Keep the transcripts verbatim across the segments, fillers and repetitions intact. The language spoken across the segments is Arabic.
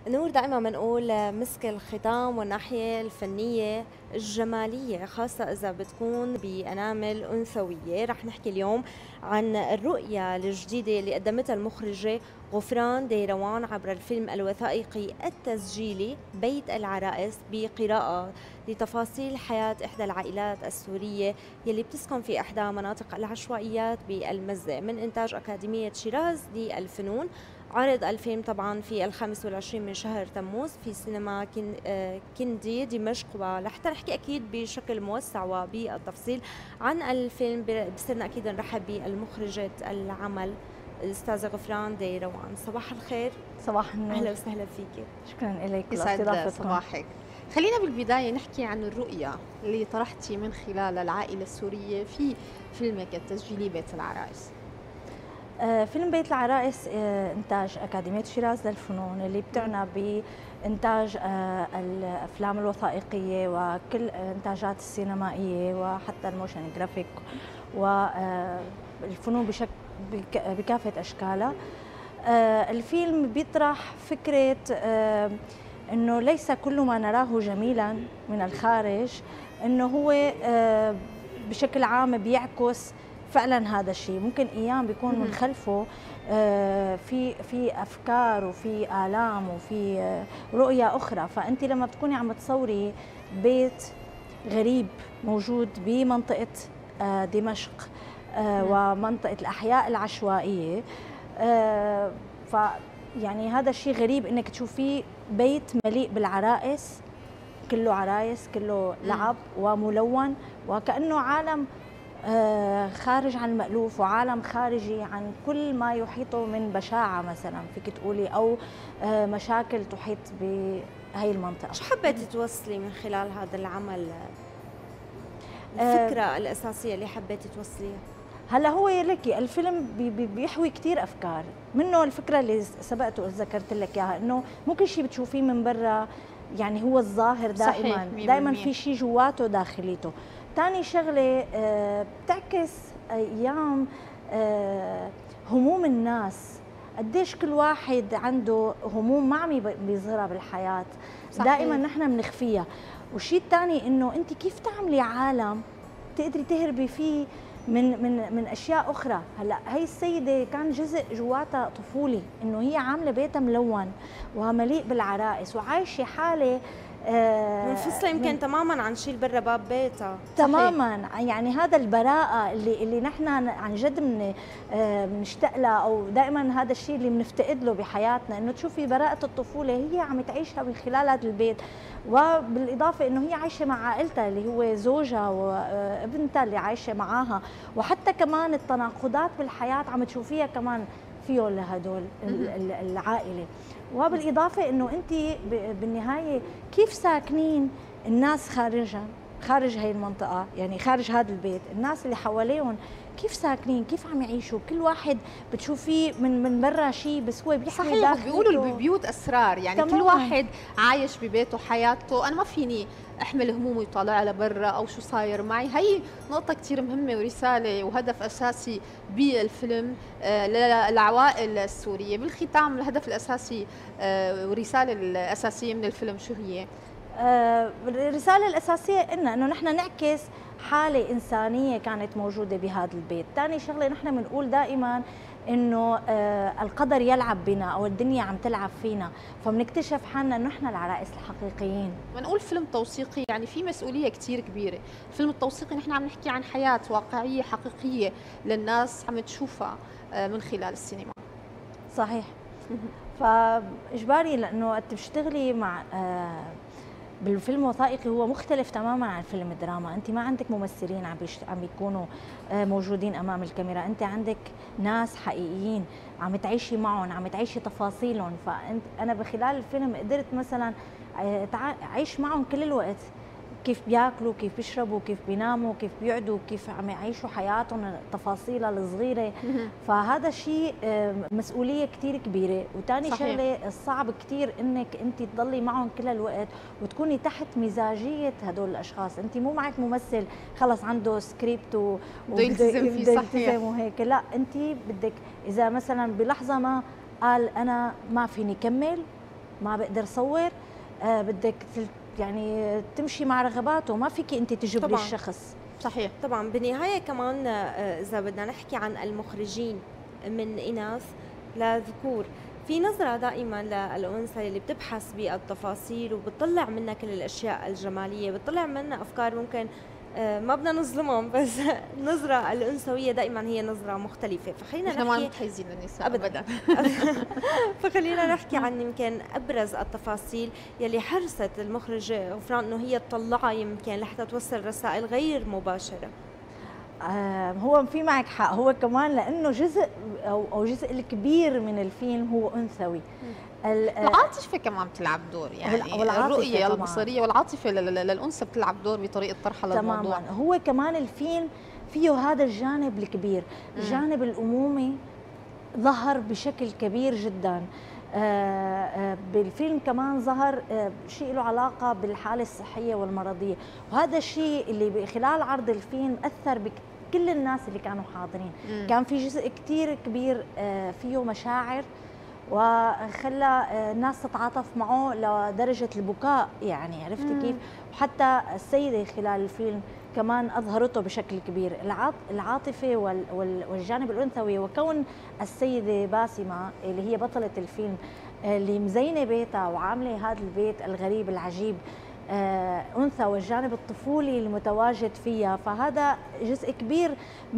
نور، دائما بنقول مسك الختام والناحية الفنية الجمالية، خاصة إذا بتكون بأنامل أنثوية. رح نحكي اليوم عن الرؤية الجديدة اللي قدمتها المخرجة غفران ديروان عبر الفيلم الوثائقي التسجيلي بيت العرائس، بقراءة لتفاصيل حياة إحدى العائلات السورية يلي بتسكن في إحدى مناطق العشوائيات بالمزة، من إنتاج أكاديمية شيراز للفنون. عرض الفيلم طبعا في الخامس والعشرين من شهر تموز في سينما كن آه، كندي دمشق. ولحتى نحكي أكيد بشكل موسع وبالتفصيل عن الفيلم بصيرنا أكيد نرحب بالمخرجة العمل الأستاذة غفران ديروان. صباح الخير. صباح النور. أهلا وسهلا فيك. شكرا لك يسعد صباحك. خلينا بالبداية نحكي عن الرؤية اللي طرحتي من خلال العائلة السورية في فيلمك التسجيلي بيت العرائس. آه فيلم بيت العرائس آه إنتاج أكاديمية شيراز للفنون اللي بتعنى بإنتاج آه الأفلام الوثائقية وكل إنتاجات السينمائية وحتى الموشن جرافيك والفنون بشكل بكافة أشكالها. آه الفيلم بيطرح فكرة آه إنه ليس كل ما نراه جميلا من الخارج إنه هو آه بشكل عام بيعكس فعلا هذا الشيء. ممكن ايام بيكون من خلفه في في افكار وفي الام وفي رؤيه اخرى. فانت لما بتكوني عم تصوري بيت غريب موجود بمنطقه دمشق ومنطقه الاحياء العشوائيه، ف يعني هذا الشيء غريب انك تشوفيه بيت مليء بالعرائس، كله عرايس، كله لعب وملون، وكانه عالم آه خارج عن المألوف وعالم خارجي عن كل ما يحيطه من بشاعة مثلا فيك تقولي، أو آه مشاكل تحيط بهي المنطقة. شو حبيتي توصلي من خلال هذا العمل؟ الفكرة آه الأساسية اللي حبيتي توصليها؟ هلا هو لك الفيلم بي بي بيحوي كثير أفكار، منه الفكرة اللي سبقت وذكرت لك إياها، إنه مو كل شيء بتشوفيه من برا يعني هو الظاهر دائما، دائما في شيء جواته داخليته. ثاني شغله آه بتعكس ايام آه هموم الناس، قديش كل واحد عنده هموم ما عم بيظهرها بالحياه، دائما نحن بنخفيها. والشيء الثاني انه انت كيف تعملي عالم تقدري تهربي فيه من من من اشياء اخرى. هلا هي السيده كان جزء جواتها طفولي، انه هي عامله بيتها ملون ومليء بالعرائس وعايشه حاله منفصله يمكن من تماما عن شيء برا باب بيتها تماما. يعني هذا البراءه اللي اللي نحن عن جد من بنشتاق لها، او دائما هذا الشيء اللي بنفتقد له بحياتنا، انه تشوفي براءه الطفوله هي عم تعيشها من خلال هذا البيت. وبالاضافه انه هي عايشه مع عائلتها اللي هو زوجها وابنتها اللي عايشه معاها، وحتى كمان التناقضات بالحياه عم تشوفيها كمان فيهم لهدول العائله. وبالاضافه انه انت بالنهايه كيف ساكنين الناس خارجها، خارج هي المنطقه، يعني خارج هذا البيت، الناس اللي حواليهم كيف ساكنين، كيف عم يعيشوا، كل واحد بتشوفيه من من برا شيء بس هو بيحكي صحيح. بيقولوا البيوت اسرار، يعني تمام. كل واحد عايش ببيته حياته، انا ما فيني احمل همومي وطالع لبرا او شو صاير معي. هي نقطه كثير مهمه ورساله وهدف اساسي بالفيلم للعوائل السوريه. بالختام الهدف الاساسي والرساله الاساسيه من الفيلم شو هي؟ آه الرساله الاساسيه إنه انه نحن نعكس حاله انسانيه كانت موجوده بهذا البيت. ثاني شغله نحن بنقول دائما انه آه القدر يلعب بنا او الدنيا عم تلعب فينا، فبنكتشف حالنا انه نحن العرائس الحقيقيين. بنقول فيلم توثيقي يعني في مسؤوليه كثير كبيره. الفيلم التوثيقي نحن عم نحكي عن حياه واقعيه حقيقيه للناس عم تشوفها آه من خلال السينما. صحيح. فاجباري لانه وقت بتشتغلي مع آه بالفيلم الوثائقي هو مختلف تماما عن فيلم الدراما. انت ما عندك ممثلين عم عم بيكونوا موجودين امام الكاميرا، انت عندك ناس حقيقيين عم تعيشي معهم، عم تعيشي تفاصيلهم. فانت انا بخلال الفيلم قدرت مثلا اعيش معهم كل الوقت، كيف بياكلوا، كيف بيشربوا، كيف بيناموا، كيف بيقعدوا، كيف عم يعيشوا حياتهم تفاصيلها الصغيره. فهذا الشيء مسؤوليه كثير كبيره. وثاني شغله الصعب كثير انك انت تضلي معهم كل الوقت وتكوني تحت مزاجيه هدول الاشخاص. انت مو معك ممثل خلص عنده سكريبت وبده يلتزم فيه. صحيح. وهيك لا، انت بدك اذا مثلا بلحظه ما قال انا ما فيني كمل ما بقدر صور، آه بدك يعني تمشي مع رغباته، ما فيك انت تجبري الشخص. صحيح. طبعا بالنهايه كمان اذا بدنا نحكي عن المخرجين من اناث لذكور، في نظرة دائما للأنثى اللي بتبحث بالتفاصيل وبتطلع منها كل الأشياء الجمالية، بتطلع منها أفكار ممكن ما بدنا نظلمهم، بس النظرة الأنثوية دائما هي نظرة مختلفة. فخلينا نحن نحكي ما متحيزين للنساء أبدا. فخلينا نحكي عن يمكن أبرز التفاصيل يلي حرصت المخرجة غفران إنه هي تطلعها يمكن لحتى توصل رسائل غير مباشرة. آه هو في معك حق، هو كمان لانه جزء او او جزء الكبير من الفيلم هو انثوي. العاطفه كمان بتلعب دور، يعني الرؤيه البصريه والعاطفه للانثى بتلعب دور بطريقه طرحها للموضوع. تماما. هو كمان الفيلم فيه هذا الجانب الكبير، الجانب الامومي ظهر بشكل كبير جدا. آه آه بالفيلم كمان ظهر آه شيء له علاقه بالحاله الصحيه والمرضيه، وهذا الشيء اللي خلال عرض الفيلم اثر بكل الناس اللي كانوا حاضرين. مم. كان في جزء كثير كبير آه فيه مشاعر، وخلى الناس تتعاطف معه لدرجه البكاء، يعني عرفتي كيف؟ وحتى السيده خلال الفيلم كمان اظهرته بشكل كبير، العاطفه والجانب الانثوي. وكون السيده باسمه اللي هي بطله الفيلم اللي مزينه بيتها وعامله هذا البيت الغريب العجيب انثى، والجانب الطفولي المتواجد فيها، فهذا جزء كبير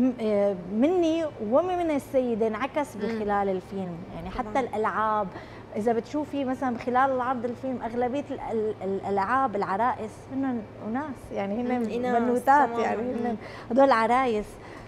مني ومن السيده انعكس بخلال الفيلم. يعني حتى الالعاب، اذا بتشوفي مثلا خلال عرض الفيلم اغلبيه الالعاب العرائس هن اناس، يعني هن بنوتات، يعني هن هدول عرايس.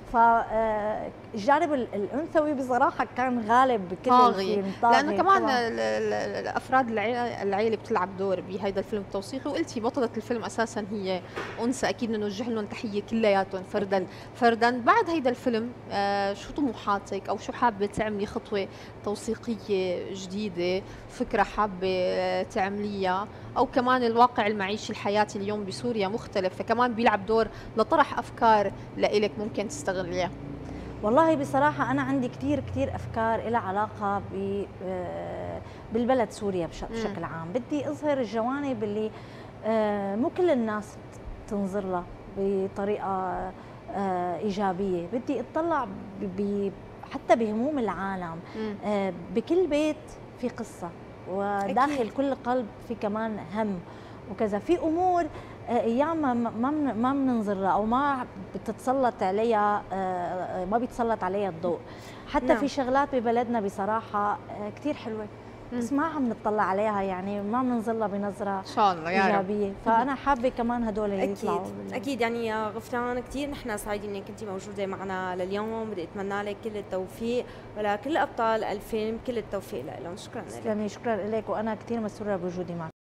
فالجانب الانثوي بصراحه كان غالب بكل الفيلم، لانه كمان الافراد العائله بتلعب دور بهذا الفيلم التوثيقي. وقلتي بطله الفيلم اساسا هي انثى، اكيد بدنا نوجه لهم تحيه كلياتهم فردا فردا. بعد هيدا الفيلم شو طموحاتك، او شو حابه تعملي خطوه توثيقيه جديده، فكره حابه تعمليها، او كمان الواقع المعيشي الحياتي اليوم بسوريا مختلف، فكمان بيلعب دور لطرح افكار لإلك ممكن تستغليها؟ والله بصراحه انا عندي كثير كثير افكار لها علاقه ب بالبلد سوريا بشكل عام. بدي اظهر الجوانب اللي مو كل الناس تنظر لها بطريقه ايجابيه. بدي اطلع حتى بهموم العالم. بكل بيت في قصه، وداخل أكيد. كل قلب في كمان هم وكذا. في امور ايام ما ما ما بننظر لها او ما بتتسلط عليها، ما بيتسلط عليها الضوء. حتى نعم. في شغلات ببلدنا بصراحه كثير حلوه بس ما عم نطلع عليها، يعني ما بننظر لها بنظره ان شاء الله ايجابيه. فانا حابه كمان هدول اللي يطلعوا. اكيد اكيد. يعني يا غفران كثير نحن سعيدين انك كنتي موجوده معنا لليوم. بدي اتمنى لك كل التوفيق، ولكل ابطال الفيلم كل التوفيق لهم. شكرا لك. تسلمي، شكرا لك، وانا كثير مسروره بوجودي معك.